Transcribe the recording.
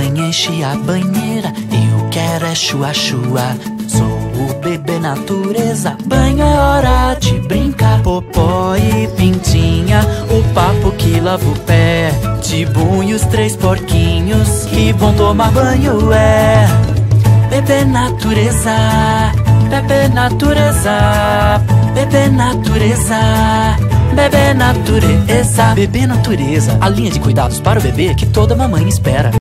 mamãe enche a banheira, eu quero é chua-chua. Sou o bebê natureza, banho é hora de brincar. Popó e pintinha, o papo que lava o pé. Tibum e os 3 porquinhos, que bom tomar banho é. Bebê natureza, bebê natureza, bebê natureza, bebê natureza. Bebê natureza, a linha de cuidados para o bebê que toda mamãe espera.